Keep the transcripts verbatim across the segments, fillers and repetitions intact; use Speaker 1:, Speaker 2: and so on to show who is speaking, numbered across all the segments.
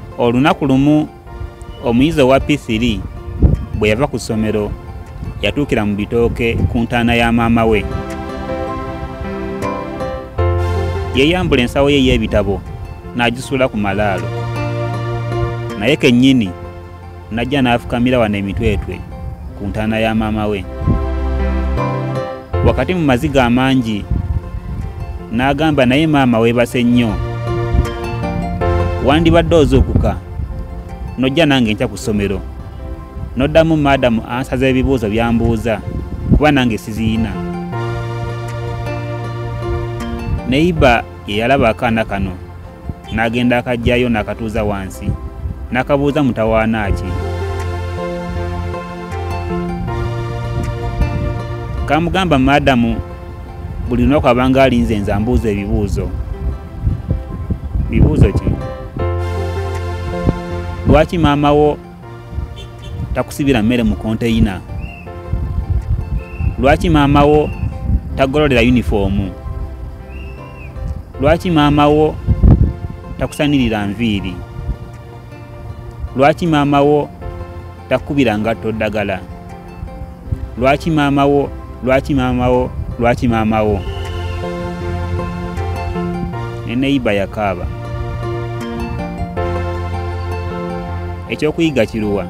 Speaker 1: Olunaku lumu omuyizi owa P three bwe yava ku ssomero yatuukira mu bitooke ku ntaana ya maama we. Yeeyambula ensawo ye y'ebitabo n'agisuula ku malaalo, naye kennyini najja n'afukamira wano emitwetwe ku ntaana ya maama we. Wakati mu maziga amangi n'agamba, naye maama weebase nnyo, wandibadde ozuukuka n'ojja nange nkya ku ssomero n'oddamu maadamu ansaza ebibuuzo by'ambuuza kuba nange siziina. Neiba ye yalaba akaana kano n'agenda akajjayo n'akatuuza wansi n'akabuuza mutawaana ki. Kamugamba maadamu buli lunaku abanga alinze nze ambuuza ebibuuzo. Bibuuzo ki? Lwaki maama wo takusibira mmere mu konteyina? Lwaki maama wo tagololera yunifoomu? Lwaki maama wo takusanirira nviiri? Lwaki maama wo takubira ngatto ddagala? Lwaki maama wo lwaki maama wo lwaki maama wo? Ne neiba yakaaba. Ekyokuyiga kiruwa?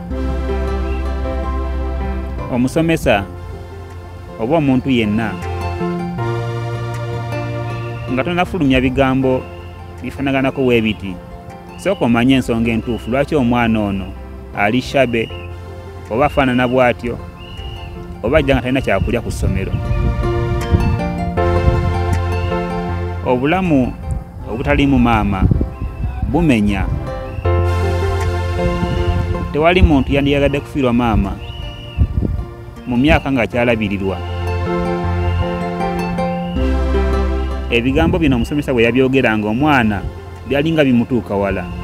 Speaker 1: Omusomesa oba omuntu yenna nga tonafulumya bigambo bifanaganako weebiti, sooka omanye ensonga entuufu lwaki omwana ono ali shabe oba afaanana bw'atyo oba ajja nga talina kyakulya ku ssomero. Obulamu obutalimu maama bumenya. Tewali muntu yandiyagadde kufiirwa maama mu myaka nga kyalabirirwa. Ebigambo bino omusomesa bwe yabyogeranga omwana byalinga bimutuuka wala.